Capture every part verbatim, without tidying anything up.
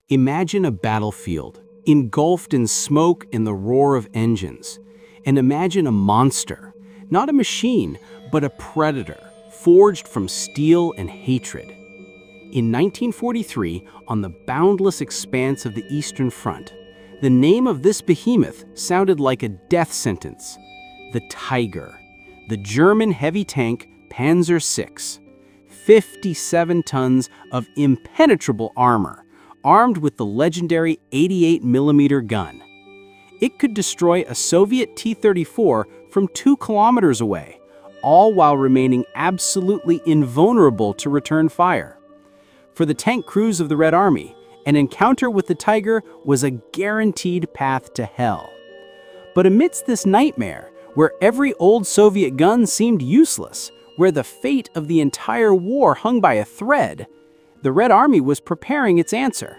Imagine a battlefield, engulfed in smoke and the roar of engines. And imagine a monster, not a machine, but a predator, forged from steel and hatred. In nineteen forty-three, on the boundless expanse of the Eastern Front, the name of this behemoth sounded like a death sentence. The Tiger, the German heavy tank Panzer six, fifty-seven tons of impenetrable armor, armed with the legendary eighty-eight millimeter gun. It could destroy a Soviet T thirty-four from two kilometers away, all while remaining absolutely invulnerable to return fire. For the tank crews of the Red Army, an encounter with the Tiger was a guaranteed path to hell. But amidst this nightmare, where every old Soviet gun seemed useless, where the fate of the entire war hung by a thread, the Red Army was preparing its answer.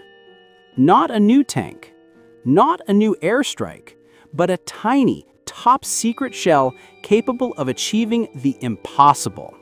Not a new tank, not a new airstrike, but a tiny, top-secret shell capable of achieving the impossible.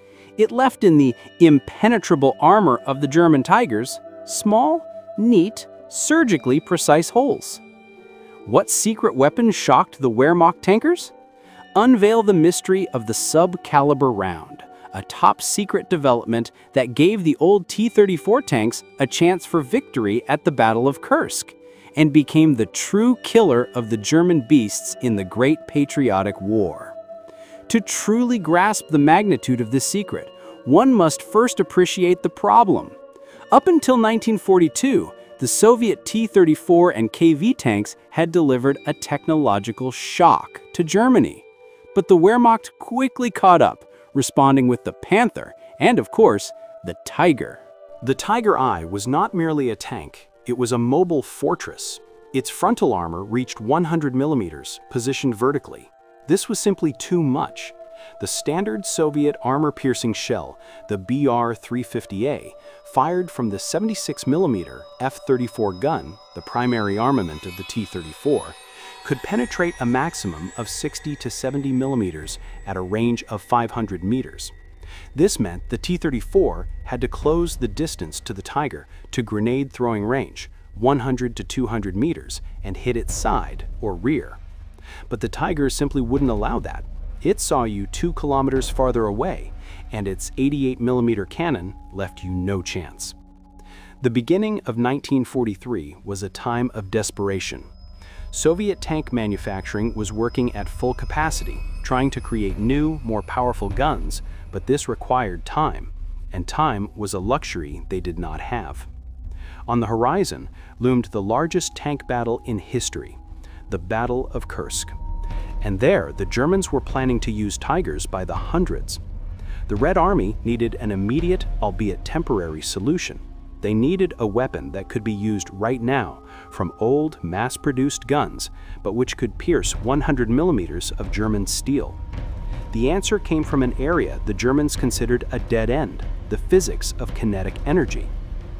It left in the impenetrable armor of the German Tigers small, neat, surgically precise holes. What secret weapon shocked the Wehrmacht tankers? Unveil the mystery of the sub-caliber round, a top-secret development that gave the old T thirty-four tanks a chance for victory at the Battle of Kursk, and became the true killer of the German beasts in the Great Patriotic War. To truly grasp the magnitude of this secret, one must first appreciate the problem. Up until nineteen forty-two, the Soviet T thirty-four and K V tanks had delivered a technological shock to Germany. But the Wehrmacht quickly caught up, responding with the Panther and, of course, the Tiger. The Tiger I was not merely a tank, it was a mobile fortress. Its frontal armor reached one hundred millimeters, positioned vertically. This was simply too much. The standard Soviet armor-piercing shell, the B R three fifty A, fired from the seventy-six millimeter F thirty-four gun, the primary armament of the T thirty-four, could penetrate a maximum of sixty to seventy millimeters at a range of five hundred meters. This meant the T thirty-four had to close the distance to the Tiger to grenade-throwing range, one hundred to two hundred meters, and hit its side or rear. But the Tiger simply wouldn't allow that. It saw you two kilometers farther away, and its eighty-eight millimeter cannon left you no chance. The beginning of nineteen forty-three was a time of desperation. Soviet tank manufacturing was working at full capacity, trying to create new, more powerful guns, but this required time, and time was a luxury they did not have. On the horizon loomed the largest tank battle in history, the Battle of Kursk. And there, the Germans were planning to use Tigers by the hundreds. The Red Army needed an immediate, albeit temporary, solution. They needed a weapon that could be used right now from old, mass-produced guns, but which could pierce one hundred millimeters of German steel. The answer came from an area the Germans considered a dead end, the physics of kinetic energy.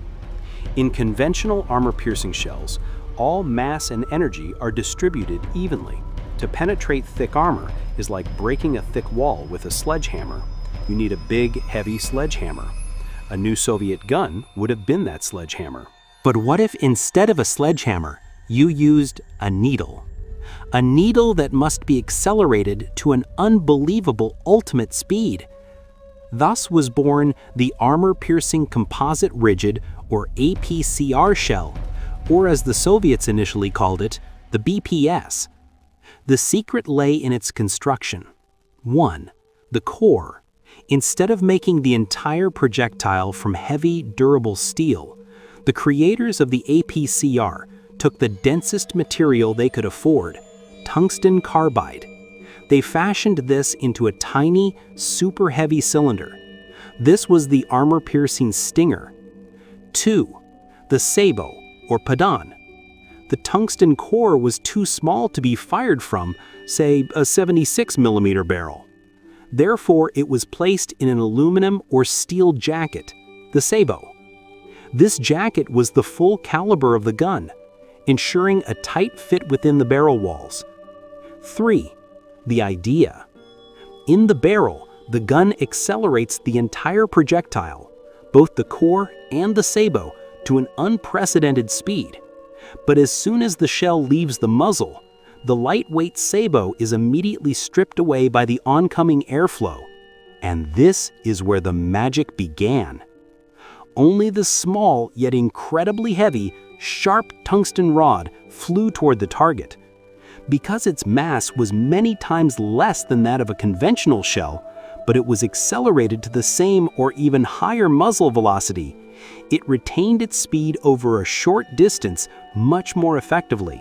In conventional armor-piercing shells, all mass and energy are distributed evenly. To penetrate thick armor is like breaking a thick wall with a sledgehammer. You need a big, heavy sledgehammer. A new Soviet gun would have been that sledgehammer. But what if instead of a sledgehammer, you used a needle? A needle that must be accelerated to an unbelievable ultimate speed. Thus was born the Armour-Piercing Composite Rigid, or A P C R shell, or as the Soviets initially called it, the B P S. The secret lay in its construction. One, the core. Instead of making the entire projectile from heavy, durable steel, the creators of the A P C R took the densest material they could afford, tungsten carbide. They fashioned this into a tiny, super heavy cylinder. This was the armor-piercing Stinger. Two, the sabot, or padan. The tungsten core was too small to be fired from, say, a seventy-six millimeter barrel. Therefore, it was placed in an aluminum or steel jacket, the sabot. This jacket was the full caliber of the gun, ensuring a tight fit within the barrel walls. Three, the idea. In the barrel, the gun accelerates the entire projectile, both the core and the sabot, to an unprecedented speed. But as soon as the shell leaves the muzzle, the lightweight sabot is immediately stripped away by the oncoming airflow. And this is where the magic began. Only the small yet incredibly heavy, sharp tungsten rod flew toward the target. Because its mass was many times less than that of a conventional shell, but it was accelerated to the same or even higher muzzle velocity, it retained its speed over a short distance much more effectively.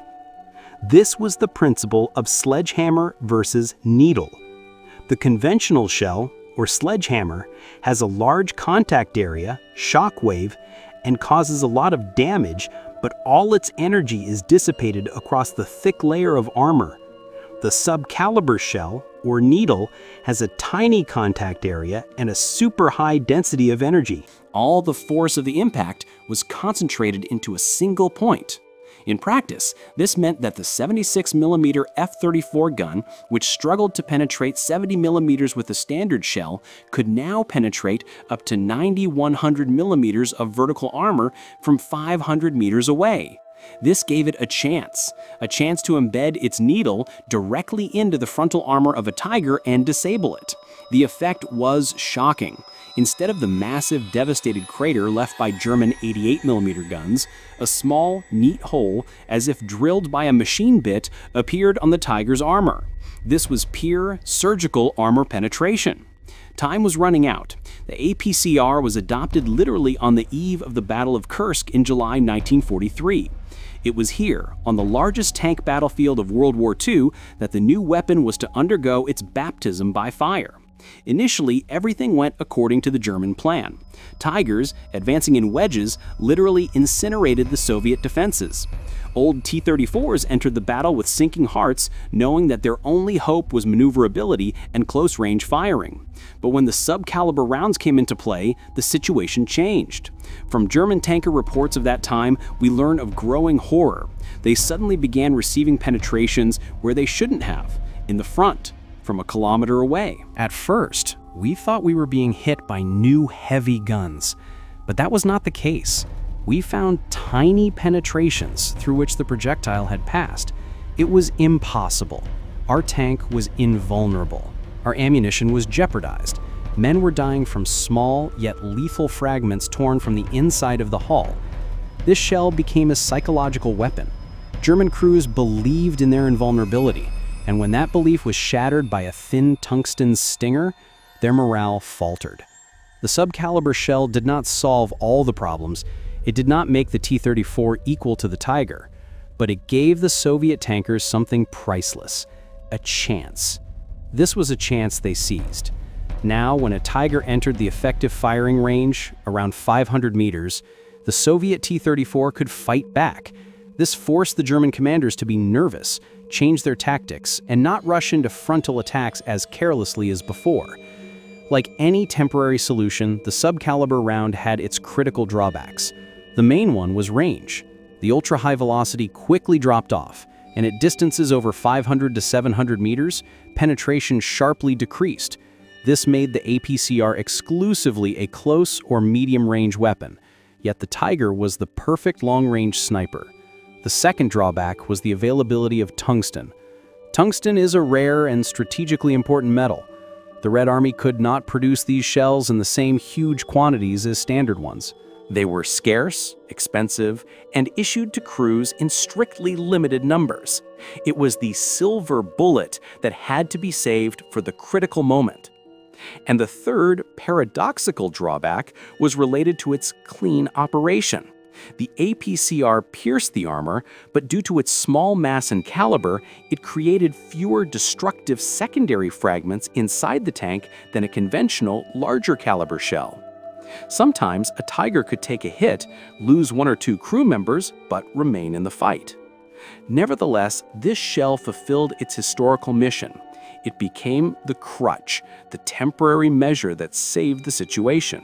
This was the principle of sledgehammer versus needle. The conventional shell, or sledgehammer, has a large contact area, shock wave, and causes a lot of damage, but all its energy is dissipated across the thick layer of armor. The subcaliber shell, or needle, has a tiny contact area and a super high density of energy. All the force of the impact was concentrated into a single point. In practice, this meant that the seventy-six millimeter F thirty-four gun, which struggled to penetrate seventy millimeters with a standard shell, could now penetrate up to ninety-one hundred millimeters of vertical armor from five hundred meters away. This gave it a chance, a chance to embed its needle directly into the frontal armor of a Tiger and disable it. The effect was shocking. Instead of the massive, devastated crater left by German eighty-eight millimeter guns, a small, neat hole, as if drilled by a machine bit, appeared on the Tiger's armor. This was pure, surgical armor penetration. Time was running out. The A P C R was adopted literally on the eve of the Battle of Kursk in July nineteen forty-three. It was here, on the largest tank battlefield of World War Two, that the new weapon was to undergo its baptism by fire. Initially, everything went according to the German plan. Tigers, advancing in wedges, literally incinerated the Soviet defenses. Old T thirty-fours entered the battle with sinking hearts, knowing that their only hope was maneuverability and close-range firing. But when the subcaliber rounds came into play, the situation changed. From German tanker reports of that time, we learn of growing horror. They suddenly began receiving penetrations where they shouldn't have, in the front, from a kilometer away. At first, we thought we were being hit by new heavy guns, but that was not the case. We found tiny penetrations through which the projectile had passed. It was impossible. Our tank was invulnerable. Our ammunition was jeopardized. Men were dying from small yet lethal fragments torn from the inside of the hull. This shell became a psychological weapon. German crews believed in their invulnerability, and when that belief was shattered by a thin tungsten stinger, their morale faltered. The subcaliber shell did not solve all the problems. It did not make the T thirty-four equal to the Tiger, but it gave the Soviet tankers something priceless, a chance. This was a chance they seized. Now, when a Tiger entered the effective firing range, around five hundred meters, the Soviet T thirty-four could fight back. This forced the German commanders to be nervous, change their tactics, and not rush into frontal attacks as carelessly as before. Like any temporary solution, the subcaliber round had its critical drawbacks. The main one was range. The ultra-high velocity quickly dropped off, and at distances over five hundred to seven hundred meters, penetration sharply decreased. This made the A P C R exclusively a close or medium-range weapon, yet the Tiger was the perfect long-range sniper. The second drawback was the availability of tungsten. Tungsten is a rare and strategically important metal. The Red Army could not produce these shells in the same huge quantities as standard ones. They were scarce, expensive, and issued to crews in strictly limited numbers. It was the silver bullet that had to be saved for the critical moment. And the third paradoxical drawback was related to its clean operation. The A P C R pierced the armor, but due to its small mass and caliber, it created fewer destructive secondary fragments inside the tank than a conventional, larger caliber shell. Sometimes a Tiger could take a hit, lose one or two crew members, but remain in the fight. Nevertheless, this shell fulfilled its historical mission. It became the crutch, the temporary measure that saved the situation.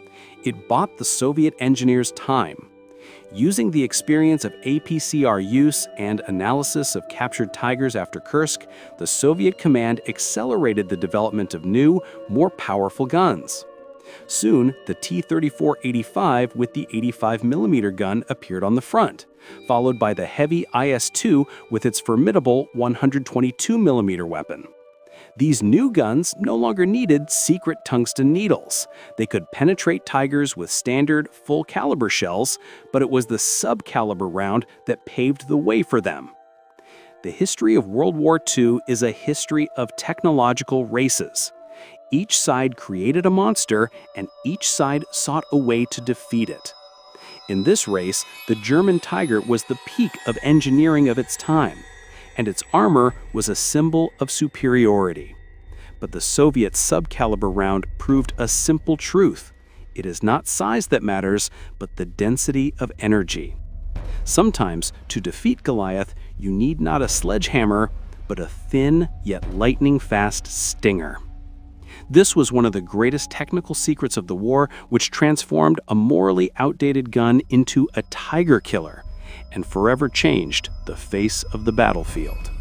It bought the Soviet engineers time. Using the experience of A P C R use and analysis of captured Tigers after Kursk, the Soviet command accelerated the development of new, more powerful guns. Soon, the T thirty-four eighty-five with the eighty-five millimeter gun appeared on the front, followed by the heavy I S two with its formidable one hundred twenty-two millimeter weapon. These new guns no longer needed secret tungsten needles. They could penetrate Tigers with standard, full-caliber shells, but it was the sub-caliber round that paved the way for them. The history of World War Two is a history of technological races. Each side created a monster, and each side sought a way to defeat it. In this race, the German Tiger was the peak of engineering of its time, and its armor was a symbol of superiority. But the Soviet sub-caliber round proved a simple truth. It is not size that matters, but the density of energy. Sometimes, to defeat Goliath, you need not a sledgehammer, but a thin yet lightning-fast stinger. This was one of the greatest technical secrets of the war, which transformed a morally outdated gun into a tiger killer and forever changed the face of the battlefield.